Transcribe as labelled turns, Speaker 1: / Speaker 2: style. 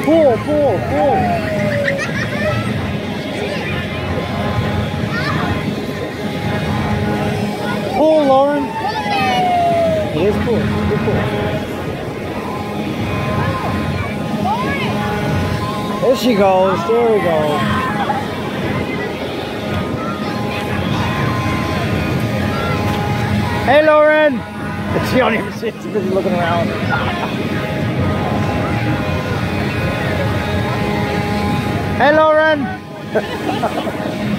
Speaker 1: Pull, pull, pull. Pull, Lauren. It is cool. Good pull. There she goes. There we go. Hey, Lauren. She don't even see it. She's busy looking around. Hey, Lauren.